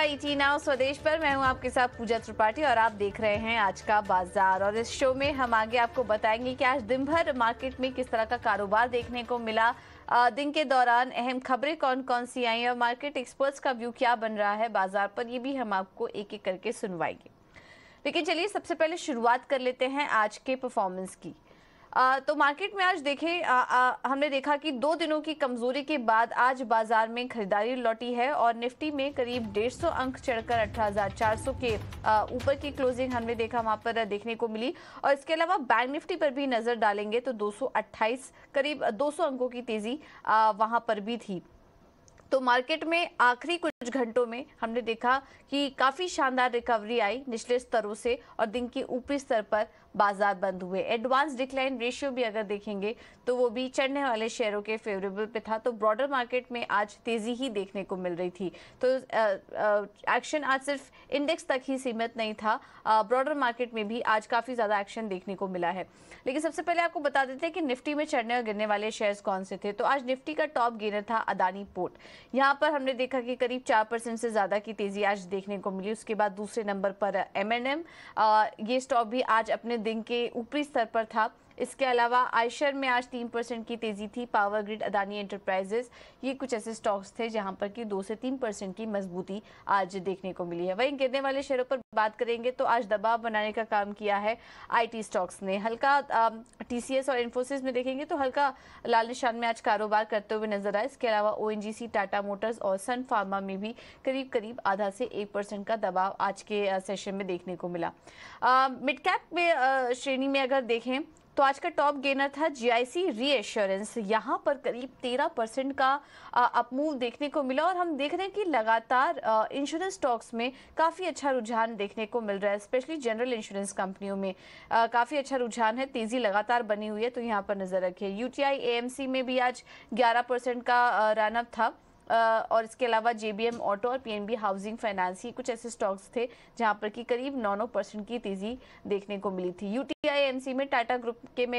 ET now स्वदेश पर मैं हूं आपके साथ पूजा त्रिपाठी और आप देख रहे हैं आज का बाजार। और इस शो में हम आगे आपको बताएंगे कि आज दिन भर मार्केट में किस तरह का कारोबार देखने को मिला। दिन के दौरान अहम खबरें कौन कौन सी आई और मार्केट एक्सपर्ट्स का व्यू क्या बन रहा है बाजार पर, ये भी हम आपको एक एक करके सुनवाएंगे। लेकिन चलिए सबसे पहले शुरुआत कर लेते हैं आज के परफॉर्मेंस की। तो मार्केट में आज देखें, हमने देखा कि 2 दिनों की कमजोरी के बाद आज बाजार में खरीदारी लौटी है और निफ्टी में करीब 150 अंक चढ़कर 18,400 के ऊपर की क्लोजिंग हमने देखा वहां पर देखने को मिली। और इसके अलावा बैंक निफ्टी पर भी नजर डालेंगे तो 228 करीब 200 अंकों की तेजी वहां पर भी थी। तो मार्केट में आखिरी कुछ घंटों में हमने देखा कि काफी शानदार रिकवरी आई निचले स्तरों से और दिन के ऊपरी स्तर पर बाजार बंद हुए। एडवांस डिक्लाइन रेशियो भी अगर देखेंगे तो वो भी चढ़ने वाले शेयरों के फेवरेबल पे था। तो ब्रॉडर मार्केट में आज तेजी ही देखने को मिल रही थी। तो एक्शन आज सिर्फ इंडेक्स तक ही सीमित नहीं था, ब्रॉडर मार्केट में भी आज काफी ज्यादा एक्शन देखने को मिला है। लेकिन सबसे पहले आपको बता देते हैं कि निफ्टी में चढ़ने और गिरने वाले शेयर्स कौन से थे। तो आज निफ्टी का टॉप गेनर था अदानी पोर्ट। यहाँ पर हमने देखा कि करीब 4% से ज्यादा की तेजी आज देखने को मिली। उसके बाद दूसरे नंबर पर M&M, ये स्टॉक भी आज अपने दिन के ऊपरी स्तर पर था। इसके अलावा आयशर में आज 3% की तेजी थी। पावर ग्रिड, अदानी एंटरप्राइजेस, ये कुछ ऐसे स्टॉक्स थे जहां पर कि 2 से 3% की मजबूती आज देखने को मिली है। वहीं गिरने वाले शेयरों पर बात करेंगे तो आज दबाव बनाने का काम किया है आईटी स्टॉक्स ने। हल्का टीसीएस और इन्फोसिस में देखेंगे तो हल्का लाल निशान में आज कारोबार करते हुए नजर आए। इसके अलावा ओएनजीसी, टाटा मोटर्स और सन फार्मा में भी करीब करीब आधा से 1% का दबाव आज के सेशन में देखने को मिला। मिड कैप में श्रेणी में अगर देखें तो आज का टॉप गेनर था जीआईसी रीएश्योरेंस। यहाँ पर करीब 13% का अपमूव देखने को मिला और हम देख रहे हैं कि लगातार इंश्योरेंस स्टॉक्स में काफ़ी अच्छा रुझान देखने को मिल रहा है। स्पेशली जनरल इंश्योरेंस कंपनियों में काफ़ी अच्छा रुझान है, तेज़ी लगातार बनी हुई है। तो यहाँ पर नज़र रखिए। यूटीआई एएमसी में भी आज 11% का रनअप था। और इसके अलावा जेबीएम ऑटो और पीएनबी हाउसिंग फाइनेंस, कुछ ऐसे स्टॉक्स थे जहां पर कि करीब 9% की तेजी देखने को मिली थी। यूटीआई एमसी में टाटा ग्रुप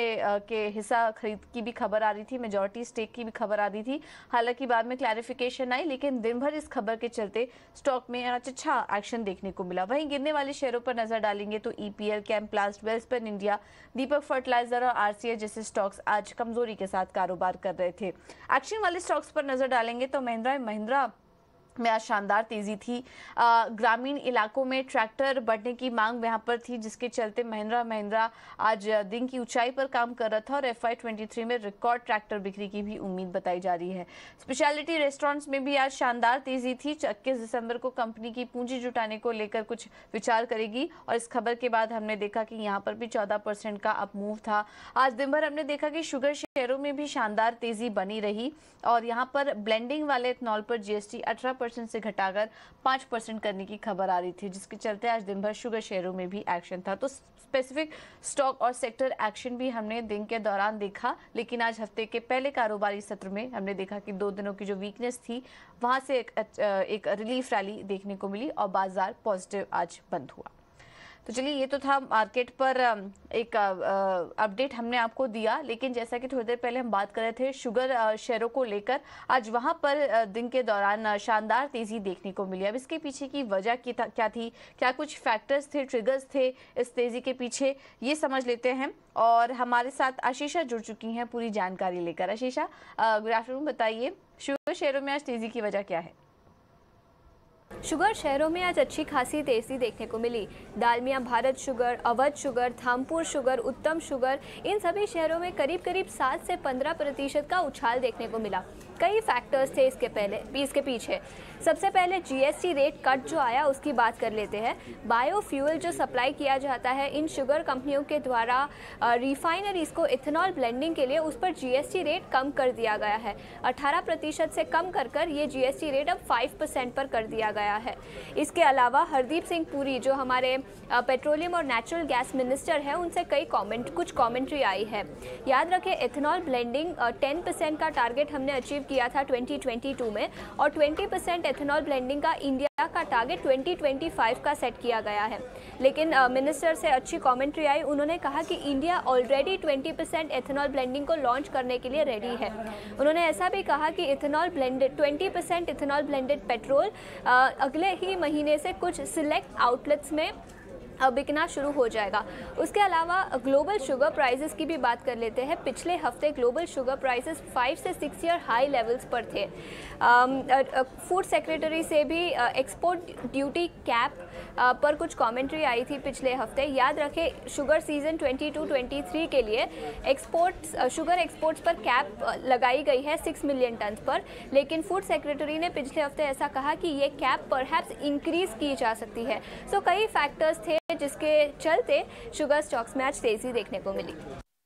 के हिस्सा खरीद की भी खबर आ रही थी, मेजॉरिटी स्टेक की भी खबर आ रही थी। हालांकि बाद में क्लैरिफिकेशन आई, लेकिन दिन भर इस खबर के चलते स्टॉक में आज अच्छा एक्शन देखने को मिला। वहीं गिरने वाले शेयरों पर नजर डालेंगे तो ईपीएल, कैम्प्लास्ट, वेल्सपन इंडिया, दीपक फर्टिलाइजर और आरसीए जैसे स्टॉक्स आज कमजोरी के साथ कारोबार कर रहे थे। एक्शन वाले स्टॉक्स पर नजर डालेंगे तो महिंद्रा में आज शानदार तेजी थी। ग्रामीण इलाकों में ट्रैक्टर बढ़ने की मांग यहाँ पर थी, जिसके चलते महिंद्रा आज दिन की ऊंचाई पर काम कर रहा था और FY23 में रिकॉर्ड ट्रैक्टर बिक्री की भी उम्मीद बताई जा रही है। स्पेशलिटी रेस्टोरेंट्स में भी आज शानदार तेजी थी। 21 दिसंबर को कंपनी की पूंजी जुटाने को लेकर कुछ विचार करेगी और इस खबर के बाद हमने देखा कि यहाँ पर भी 14% का अपमूव था। आज दिन भर हमने देखा कि शुगर शेयरों में भी शानदार तेजी बनी रही और यहाँ पर ब्लेंडिंग वाले इथनॉल पर जीएसटी 18% से घटाकर 5% करने की खबर आ रही थी, जिसके चलते आज दिन भर शुगर शेयरों में भी एक्शन था। तो स्पेसिफिक स्टॉक और सेक्टर एक्शन भी हमने दिन के दौरान देखा। लेकिन आज हफ्ते के पहले कारोबारी सत्र में हमने देखा कि 2 दिनों की जो वीकनेस थी वहां से एक रिलीफ रैली देखने को मिली और बाजार पॉजिटिव आज बंद हुआ। तो चलिए, ये तो था मार्केट पर एक अपडेट हमने आपको दिया। लेकिन जैसा कि थोड़ी देर पहले हम बात कर रहे थे शुगर शेयरों को लेकर, आज वहां पर दिन के दौरान शानदार तेजी देखने को मिली। अब इसके पीछे की वजह क्या थी, क्या कुछ फैक्टर्स थे, ट्रिगर्स थे इस तेजी के पीछे, ये समझ लेते हैं। और हमारे साथ आशीषा जुड़ चुकी हैं पूरी जानकारी लेकर। आशीषा, गुड आफ्टरनून, बताइए शुगर शेयरों में आज तेजी की वजह क्या है? शुगर शेयरों में आज अच्छी खासी तेजी देखने को मिली। Dalmia Bharat sugar, Awadh sugar, Dhampur sugar, Uttam sugar, इन सभी शेयरों में करीब करीब 7 से 15% का उछाल देखने को मिला। कई फैक्टर्स थे इसके पीछे। सबसे पहले जीएसटी रेट कट जो आया उसकी बात कर लेते हैं। बायोफ्यूल जो सप्लाई किया जाता है इन शुगर कंपनियों के द्वारा रिफाइनरीज को इथेनॉल ब्लेंडिंग के लिए, उस पर जीएसटी रेट कम कर दिया गया है। 18% से कम कर ये जीएसटी रेट अब 5% पर कर दिया गया है। इसके अलावा हरदीप सिंह पुरी जो हमारे पेट्रोलियम और नेचुरल गैस मिनिस्टर हैं, उनसे कुछ कॉमेंट्री आई है। याद रखें, इथेनॉल ब्लेंडिंग 10% का टारगेट हमने अचीव किया था 2022 में और 20% एथेनॉल ब्लेंडिंग का इंडिया का टारगेट 2025 का सेट किया गया है। लेकिन मिनिस्टर से अच्छी कमेंट्री आई। उन्होंने कहा कि इंडिया ऑलरेडी 20% एथेनॉल ब्लेंडिंग को लॉन्च करने के लिए रेडी है। उन्होंने ऐसा भी कहा कि ethanol blended 20% ethanol blended petrol अगले ही महीने से कुछ सिलेक्ट आउटलेट्स में बिकना शुरू हो जाएगा। उसके अलावा ग्लोबल शुगर प्राइसेस की भी बात कर लेते हैं। पिछले हफ्ते ग्लोबल शुगर प्राइसेस 5 से 6 ईयर हाई लेवल्स पर थे। फूड सेक्रेटरी से भी एक्सपोर्ट ड्यूटी कैप पर कुछ कमेंट्री आई थी पिछले हफ्ते। याद रखें, शुगर सीजन 22-23 के लिए शुगर एक्सपोर्ट्स पर कैप लगाई गई है 6 मिलियन टन पर, लेकिन फूड सेक्रेटरी ने पिछले हफ्ते ऐसा कहा कि ये कैप परहैप्स इंक्रीज की जा सकती है। सो कई फैक्टर्स थे जिसके चलते शुगर स्टॉक्स में आज तेजी देखने को मिली।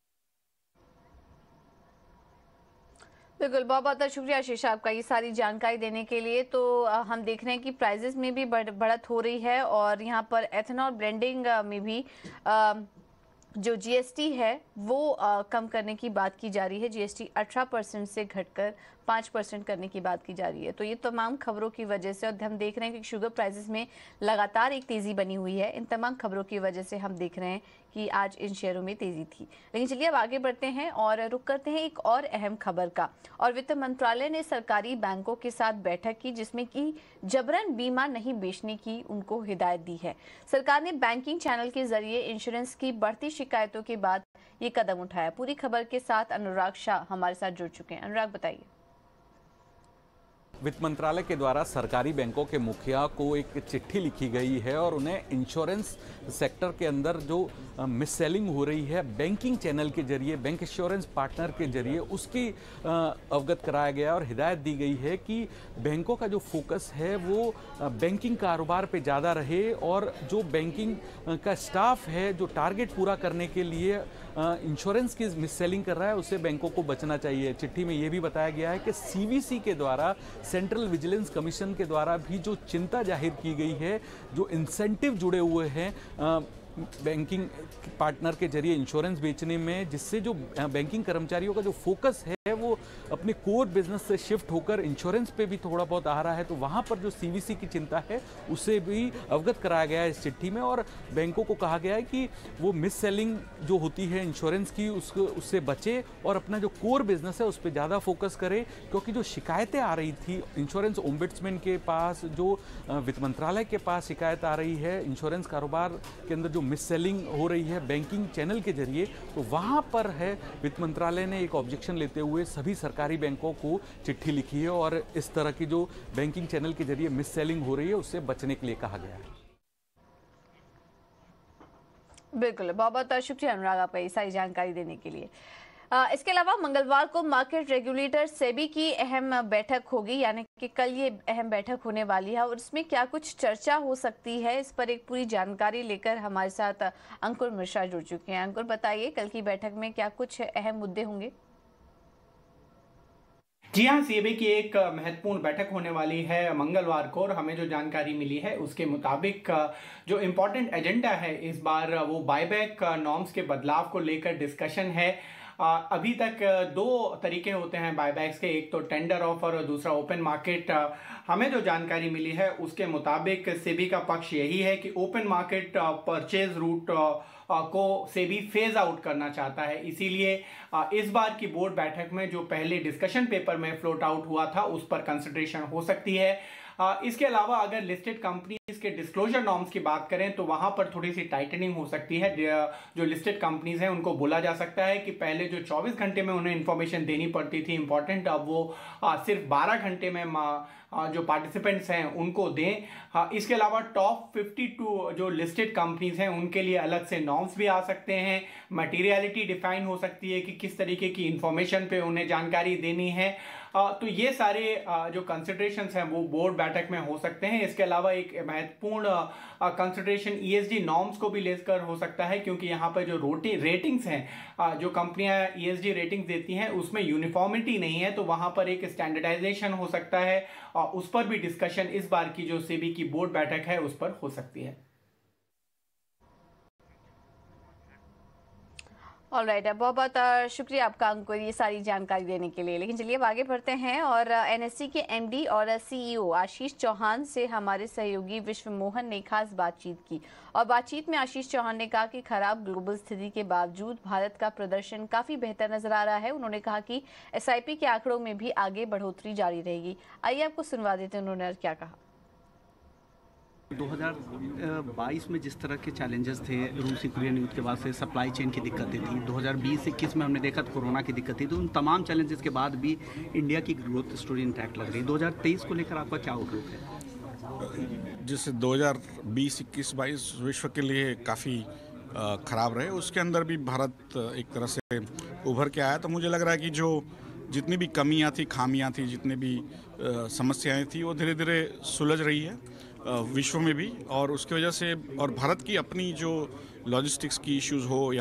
बिल्कुल, बहुत बहुत शुक्रिया आशीष आपका ये सारी जानकारी देने के लिए। तो हम देख रहे हैं कि प्राइजेस में भी बढ़त हो रही है और यहाँ पर एथेनॉल ब्लेंडिंग में भी जो जीएसटी है वो कम करने की बात की जा रही है। जीएसटी 18% से घटकर 5% करने की बात की जा रही है। तो ये तमाम खबरों की वजह से, और हम देख रहे हैं कि शुगर प्राइसेस में लगातार एक तेजी बनी हुई है। इन तमाम खबरों की वजह से हम देख रहे हैं कि आज इन शेयरों में तेजी थी। लेकिन चलिए अब आगे बढ़ते हैं और रुक करते हैं एक और अहम खबर का। और वित्त मंत्रालय ने सरकारी बैंकों के साथ बैठक की, जिसमें कि जबरन बीमा नहीं बेचने की उनको हिदायत दी है। सरकार ने बैंकिंग चैनल के जरिए इंश्योरेंस की बढ़ती शिकायतों के बाद ये कदम उठाया। पूरी खबर के साथ अनुराग शाह हमारे साथ जुड़ चुके हैं। अनुराग, बताइए। वित्त मंत्रालय के द्वारा सरकारी बैंकों के मुखिया को एक चिट्ठी लिखी गई है और उन्हें इंश्योरेंस सेक्टर के अंदर जो मिस सेलिंग हो रही है बैंकिंग चैनल के जरिए, बैंक इंश्योरेंस पार्टनर के जरिए, उसकी अवगत कराया गया और हिदायत दी गई है कि बैंकों का जो फोकस है वो बैंकिंग कारोबार पे ज़्यादा रहे और जो बैंकिंग का स्टाफ है जो टारगेट पूरा करने के लिए इंश्योरेंस की मिस सेलिंग कर रहा है, उससे बैंकों को बचना चाहिए। चिट्ठी में ये भी बताया गया है कि सीवीसी के द्वारा, सेंट्रल विजिलेंस कमीशन के द्वारा भी जो चिंता जाहिर की गई है, जो इंसेंटिव जुड़े हुए हैं बैंकिंग पार्टनर के जरिए इंश्योरेंस बेचने में, जिससे जो बैंकिंग कर्मचारियों का जो फोकस है वो अपने कोर बिजनेस से शिफ्ट होकर इंश्योरेंस पे भी थोड़ा बहुत आ रहा है, तो वहाँ पर जो सीवीसी की चिंता है उससे भी अवगत कराया गया है इस चिट्ठी में। और बैंकों को कहा गया है कि वो मिस सेलिंग जो होती है इंश्योरेंस की उससे बचे और अपना जो कोर बिजनेस है उस पर ज़्यादा फोकस करे, क्योंकि जो शिकायतें आ रही थी इंश्योरेंस ओम्बुड्समैन के पास, जो वित्त मंत्रालय के पास शिकायत आ रही है इंश्योरेंस कारोबार के अंदर जो मिस सेलिंग हो रही है बैंकिंग चैनल के जरिए, तो वहाँ पर है वित्त मंत्रालय ने एक ऑब्जेक्शन लेते हुए सभी सरकारी बैंकों को चिट्ठी लिखी है और इस तरह की जो बैंकिंग चैनल के जरिए मिस सेलिंग हो रही है उससे बचने के लिए कहा गया है। बिल्कुल, बहुत बहुत शुक्रिया अनुराग आपका ये सारी जानकारी देने के लिए। इसके अलावा मंगलवार को मार्केट रेगुलेटर सेबी की अहम बैठक होगी, यानी कि कल ये अहम बैठक होने वाली है और इसमें क्या कुछ चर्चा हो सकती है, इस पर एक पूरी जानकारी लेकर हमारे साथ अंकुर मिश्रा जुड़ चुके हैं। अंकुर, बताइए कल की बैठक में क्या कुछ अहम मुद्दे होंगे? जी हाँ, सेबी की एक महत्वपूर्ण बैठक होने वाली है मंगलवार को और हमें जो जानकारी मिली है उसके मुताबिक जो इम्पोर्टेंट एजेंडा है इस बार वो बायबैक नॉर्म्स के बदलाव को लेकर डिस्कशन है। अभी तक दो तरीके होते हैं बायबैक्स के, एक तो टेंडर ऑफर और दूसरा ओपन मार्केट। हमें जो जानकारी मिली है उसके मुताबिक सेबी का पक्ष यही है कि ओपन मार्केट परचेज रूट को सेबी फेज आउट करना चाहता है। इसीलिए इस बार की बोर्ड बैठक में जो पहले डिस्कशन पेपर में फ्लोट आउट हुआ था उस पर कंसिडरेशन हो सकती है। इसके अलावा अगर लिस्टेड कंपनीज के डिस्क्लोजर नॉर्म्स की बात करें तो वहां पर थोड़ी सी टाइटनिंग हो सकती है। जो लिस्टेड कंपनीज हैं उनको बोला जा सकता है कि पहले जो 24 घंटे में उन्हें इंफॉर्मेशन देनी पड़ती थी इंपॉर्टेंट, अब वो सिर्फ 12 घंटे में जो पार्टिसिपेंट्स हैं उनको दें। इसके अलावा टॉप 52 जो लिस्टेड कंपनीज हैं उनके लिए अलग से नॉर्म्स भी आ सकते हैं। मटीरियलिटी डिफाइन हो सकती है कि किस तरीके की इंफॉर्मेशन पे उन्हें जानकारी देनी है। तो ये सारे जो कंसिडरेशंस हैं वो बोर्ड बैठक में हो सकते हैं। इसके अलावा एक महत्वपूर्ण कंसिडरेशन ईएसडी नॉर्म्स को भी लेकर हो सकता है, क्योंकि यहाँ पर जो रेटिंग्स हैं जो कंपनियां ईएसडी रेटिंग्स देती हैं उसमें यूनिफॉर्मिटी नहीं है, तो वहाँ पर एक स्टैंडर्डाइजेशन हो सकता है और उस पर भी डिस्कशन इस बार की जो सेबी की बोर्ड बैठक है उस पर हो सकती है। ऑलराइट, बहुत बहुत शुक्रिया आपका अंकुर ये सारी जानकारी देने के लिए। लेकिन चलिए अब आगे बढ़ते हैं और एनएससी के एमडी और सीईओ आशीष चौहान से हमारे सहयोगी विश्व मोहन ने खास बातचीत की। और बातचीत में आशीष चौहान ने कहा कि खराब ग्लोबल स्थिति के बावजूद भारत का प्रदर्शन काफी बेहतर नजर आ रहा है। उन्होंने कहा कि एसआईपी के आंकड़ों में भी आगे बढ़ोतरी जारी रहेगी। आइए आपको सुनवा देते हैं उन्होंने क्या कहा। 2022 में जिस तरह के चैलेंजेस थे, रूस यूक्रेन युद्ध के बाद से सप्लाई चेन की दिक्कतें थी, 2020-21 में हमने देखा कोरोना की दिक्कत थी, तो उन तमाम चैलेंजेस के बाद भी इंडिया की ग्रोथ स्टोरी इंटैक्ट लग रही है। 2023 को लेकर आपका क्या आउटलुक है? जिससे 2020-21-22 विश्व के लिए काफ़ी ख़राब रहे, उसके अंदर भी भारत एक तरह से उभर के आया। तो मुझे लग रहा है कि जो जितनी भी कमियां थी, खामियां थी, जितनी भी समस्याएं थी, वो धीरे धीरे सुलझ रही है विश्व में भी। और उसकी वजह से, और भारत की अपनी जो लॉजिस्टिक्स की इश्यूज़ हो या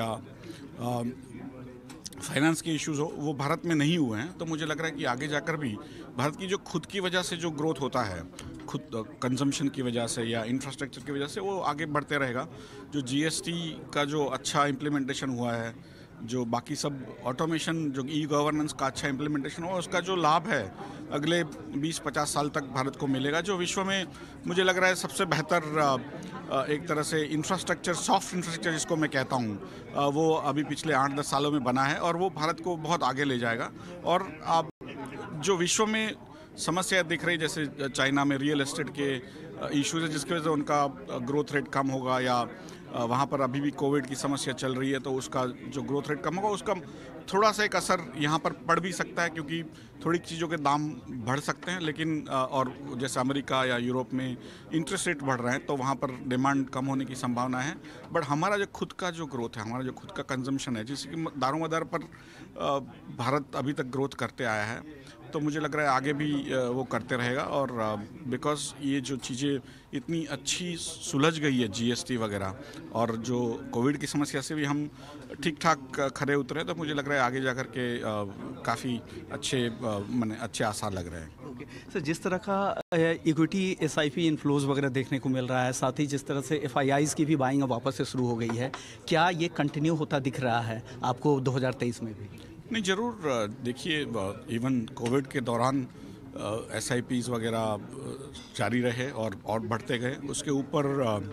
फाइनेंस के इश्यूज़ हो, वो भारत में नहीं हुए हैं। तो मुझे लग रहा है कि आगे जाकर भी भारत की जो खुद की वजह से जो ग्रोथ होता है, खुद कंजम्पशन की वजह से या इंफ्रास्ट्रक्चर की वजह से, वो आगे बढ़ते रहेगा। जो जीएसटी का जो अच्छा इम्प्लीमेंटेशन हुआ है, जो बाकी सब ऑटोमेशन, जो ई गवर्नेंस का अच्छा इम्प्लीमेंटेशन हुआ, उसका जो लाभ है अगले 20-50 साल तक भारत को मिलेगा। जो विश्व में मुझे लग रहा है सबसे बेहतर एक तरह से इंफ्रास्ट्रक्चर, सॉफ्ट इंफ्रास्ट्रक्चर जिसको मैं कहता हूँ, वो अभी पिछले 8-10 सालों में बना है और वो भारत को बहुत आगे ले जाएगा। और जो विश्व में समस्या दिख रही, जैसे चाइना में रियल एस्टेट के इश्यूज है, जिसकी वजह से उनका ग्रोथ रेट कम होगा, या वहाँ पर अभी भी कोविड की समस्या चल रही है, तो उसका जो ग्रोथ रेट कम होगा, उसका थोड़ा सा एक असर यहाँ पर पड़ भी सकता है, क्योंकि थोड़ी चीज़ों के दाम बढ़ सकते हैं। लेकिन और जैसे अमेरिका या यूरोप में इंटरेस्ट रेट बढ़ रहे हैं, तो वहाँ पर डिमांड कम होने की संभावना है। बट हमारा जो खुद का जो ग्रोथ है, हमारा जो खुद का कंजम्पशन है, जिसकी दारोमदार पर भारत अभी तक ग्रोथ करते आया है, तो मुझे लग रहा है आगे भी वो करते रहेगा। और बिकॉज ये जो चीज़ें इतनी अच्छी सुलझ गई है, जीएसटी वगैरह, और जो कोविड की समस्या से भी हम ठीक ठाक खरे उतरे, तो मुझे लग रहा है आगे जाकर के काफ़ी अच्छे आसार लग रहे हैं। ओके सर, जिस तरह का इक्विटी एसआईपी इनफ्लोज वगैरह देखने को मिल रहा है, साथ ही जिस तरह से एफआईआईज की भी बाइंग अब वापस से शुरू हो गई है, क्या ये कंटिन्यू होता दिख रहा है आपको 2023 में भी? नहीं, ज़रूर। देखिए, इवन कोविड के दौरान एसआईपीज़ वगैरह जारी रहे और बढ़ते गए। उसके ऊपर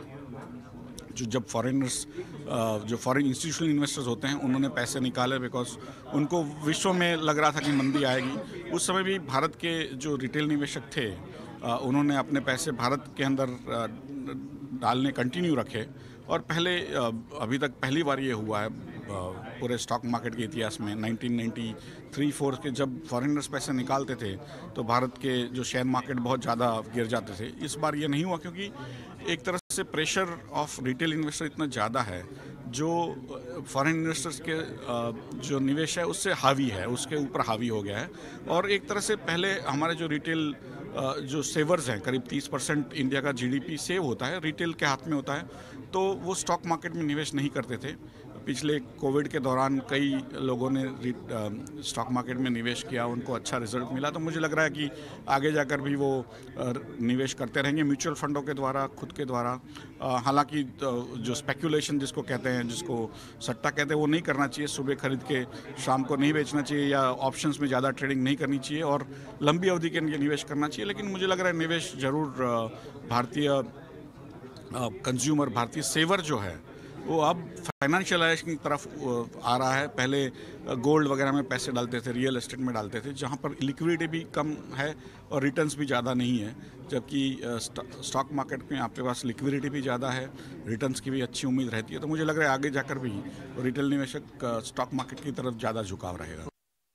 जब फॉरेनर्स, जो फॉरेन इंस्टीट्यूशनल इन्वेस्टर्स होते हैं, उन्होंने पैसे निकाले, बिकॉज उनको विश्व में लग रहा था कि मंदी आएगी। उस समय भी भारत के जो रिटेल निवेशक थे, उन्होंने अपने पैसे भारत के अंदर डालने कंटिन्यू रखे। और पहले, अभी तक पहली बार ये हुआ है पूरे स्टॉक मार्केट के इतिहास में, 1993-4 के जब फॉरेनर्स पैसे निकालते थे, तो भारत के जो शेयर मार्केट बहुत ज़्यादा गिर जाते थे। इस बार ये नहीं हुआ, क्योंकि एक तरह से प्रेशर ऑफ रिटेल इन्वेस्टर इतना ज़्यादा है, जो फॉरेन इन्वेस्टर्स के जो निवेश है उससे हावी है, उसके ऊपर हावी हो गया है। और एक तरह से पहले हमारे जो रिटेल जो सेवर्स हैं, करीब 30% इंडिया का जीडीपी सेव होता है, रिटेल के हाथ में होता है, तो वो स्टॉक मार्केट में निवेश नहीं करते थे। पिछले कोविड के दौरान कई लोगों ने स्टॉक मार्केट में निवेश किया, उनको अच्छा रिजल्ट मिला। तो मुझे लग रहा है कि आगे जाकर भी वो निवेश करते रहेंगे म्यूचुअल फंडों के द्वारा, खुद के द्वारा। हालांकि जो स्पेकुलेशन जिसको कहते हैं, जिसको सट्टा कहते हैं, वो नहीं करना चाहिए। सुबह खरीद के शाम को नहीं बेचना चाहिए, या ऑप्शंस में ज़्यादा ट्रेडिंग नहीं करनी चाहिए, और लंबी अवधि के लिए निवेश करना चाहिए। लेकिन मुझे लग रहा है निवेश ज़रूर भारतीय कंज्यूमर, भारतीय सेवर जो है, वो अब फाइनेंशियलाइजेशन की तरफ आ रहा है। पहले गोल्ड वगैरह में पैसे डालते थे, रियल एस्टेट में डालते थे, जहाँ पर लिक्विडिटी भी कम है और रिटर्न्स भी ज़्यादा नहीं है। जबकि स्टॉक मार्केट में आपके पास लिक्विडिटी भी ज़्यादा है, रिटर्न्स की भी अच्छी उम्मीद रहती है। तो मुझे लग रहा है आगे जाकर भी रिटेल निवेशक स्टॉक मार्केट की तरफ ज़्यादा झुकाव रहेगा।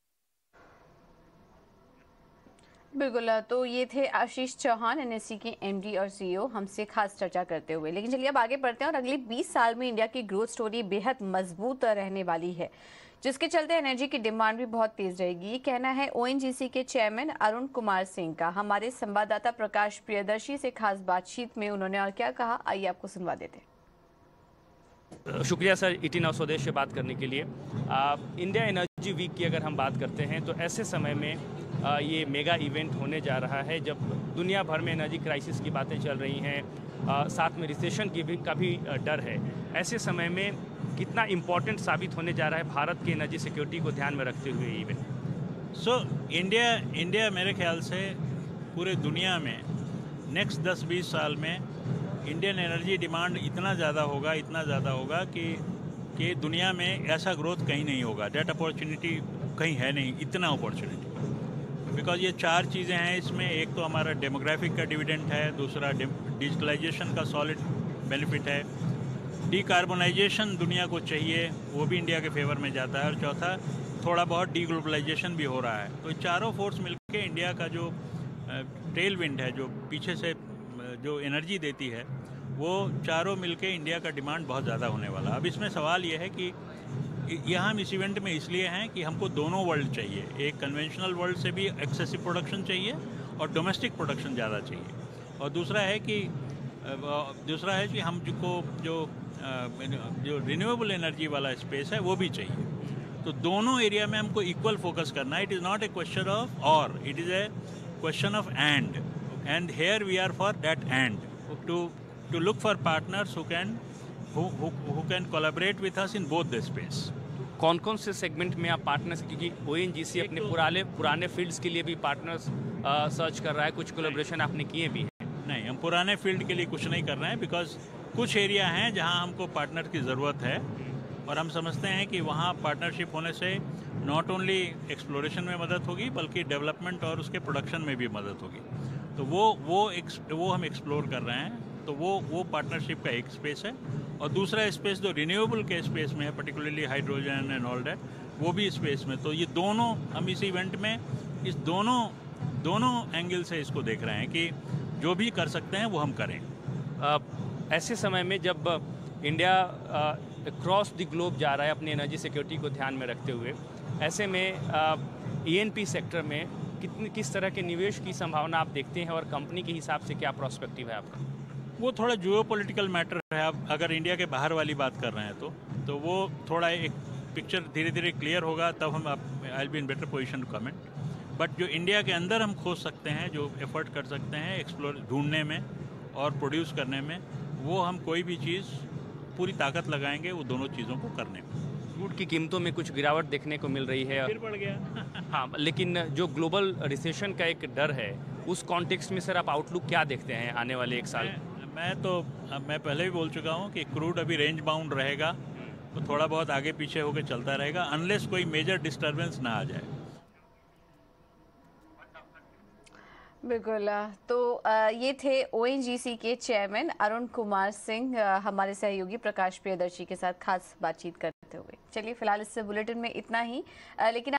बिल्कुल, तो ये थे आशीष चौहान, एनएससी के एमडी और सीईओ, हमसे खास चर्चा करते हुए। लेकिन चलिए अब आगे बढ़ते हैं और अगले 20 साल में इंडिया की ग्रोथ स्टोरी बेहद मजबूत रहने वाली है, जिसके चलते एनर्जी की डिमांड भी बहुत तेज रहेगी। ये कहना है ओएनजीसी के चेयरमैन अरुण कुमार सिंह का। हमारे संवाददाता प्रकाश प्रियदर्शी से खास बातचीत में उन्होंने और क्या कहा, आइए आपको सुनवा देते हैं। शुक्रिया सर, 18 स्वदेश से बात करने के लिए। इंडिया एनर्जी वीक की अगर हम बात करते हैं, तो ऐसे समय में ये मेगा इवेंट होने जा रहा है, जब दुनिया भर में एनर्जी क्राइसिस की बातें चल रही हैं। साथ में रिसेशन की भी का भी डर है। ऐसे समय में कितना इम्पोर्टेंट साबित होने जा रहा है भारत की एनर्जी सिक्योरिटी को ध्यान में रखते हुए इवेंट? सो इंडिया मेरे ख्याल से पूरे दुनिया में नेक्स्ट 10-20 साल में इंडियन एनर्जी डिमांड इतना ज़्यादा होगा कि दुनिया में ऐसा ग्रोथ कहीं नहीं होगा। डेट अपॉर्चुनिटी कहीं है नहीं, इतना अपॉर्चुनिटी। बिकॉज ये 4 चीज़ें हैं इसमें। एक तो हमारा डेमोग्राफिक का डिविडेंड है, दूसरा डिजिटलाइजेशन का सॉलिड बेनिफिट है, डीकार्बोनाइजेशन दुनिया को चाहिए, वो भी इंडिया के फेवर में जाता है, और चौथा थोड़ा बहुत डीग्लोबलाइजेशन भी हो रहा है। तो चारों फोर्स मिलकर इंडिया का जो टेल विंड है, जो पीछे से जो एनर्जी देती है, वो चारों मिलके इंडिया का डिमांड बहुत ज़्यादा होने वाला। अब इसमें सवाल ये है कि यहाँ हम इस इवेंट में इसलिए हैं कि हमको दोनों वर्ल्ड चाहिए। एक कन्वेंशनल वर्ल्ड से भी एक्सेसिव प्रोडक्शन चाहिए और डोमेस्टिक प्रोडक्शन ज़्यादा चाहिए। और दूसरा है कि हमको जो रिन्यूएबल एनर्जी वाला स्पेस है वो भी चाहिए। तो दोनों एरिया में हमको इक्वल फोकस करना है। It is not a question of और, it is a question of and here we are for that and to look for partners who can collaborate with us in both the space. कौन कौन से segment में आप partners, क्योंकि ONGC अपने पुराने fields के लिए भी पार्टनर्स सर्च कर रहा है, कुछ कोलैबोरेशन आपने किए भी हैं? नहीं, हम पुराने फील्ड के लिए कुछ नहीं कर रहे हैं, बिकॉज कुछ एरिया हैं जहां हमको पार्टनर की ज़रूरत है, और हम समझते हैं कि वहां पार्टनरशिप होने से नॉट ओनली एक्सप्लोरेशन में मदद होगी बल्कि डेवलपमेंट और उसके प्रोडक्शन में भी मदद होगी। तो वो हम एक्सप्लोर कर रहे हैं। तो वो पार्टनरशिप का एक स्पेस है, और दूसरा स्पेस जो रिन्यूएबल के स्पेस में है, particularly hydrogen and all that, वो भी स्पेस में। तो ये दोनों हम इस इवेंट में इस दोनों एंगल से इसको देख रहे हैं कि जो भी कर सकते हैं वो हम करें। ऐसे समय में जब इंडिया क्रॉस द ग्लोब जा रहा है अपनी एनर्जी सिक्योरिटी को ध्यान में रखते हुए, ऐसे में ENP सेक्टर में किस तरह के निवेश की संभावना आप देखते हैं, और कंपनी के हिसाब से क्या प्रोस्पेक्टिव है आपका? वो थोड़ा जियोपॉलिटिकल मैटर है। अब अगर इंडिया के बाहर वाली बात कर रहे हैं तो वो थोड़ा एक पिक्चर धीरे धीरे क्लियर होगा, तब हम I will be in better position to comment. But जो इंडिया के अंदर हम खोज सकते हैं, जो एफर्ट कर सकते हैं एक्सप्लोर ढूंढने में और प्रोड्यूस करने में, वो हम कोई भी चीज़ पूरी ताकत लगाएंगे वो दोनों चीज़ों को करने में। क्रूड की कीमतों में कुछ गिरावट देखने को मिल रही है, फिर बढ़ गया। हाँ, लेकिन जो ग्लोबल रिसेशन का एक डर है, उस कॉन्टेक्स्ट में सर आप आउटलुक क्या देखते हैं आने वाले 1 साल? मैं पहले भी बोल चुका हूँ कि क्रूड अभी रेंज बाउंड रहेगा, तो थोड़ा बहुत आगे पीछे होकर चलता रहेगा, अनलेस कोई मेजर डिस्टर्बेंस ना आ जाए। बिल्कुल। तो ये थे ONGC के चेयरमैन अरुण कुमार सिंह हमारे सहयोगी प्रकाश प्रियदर्शी के साथ खास बातचीत करते हुए। चलिए फिलहाल इस बुलेटिन में इतना ही, लेकिन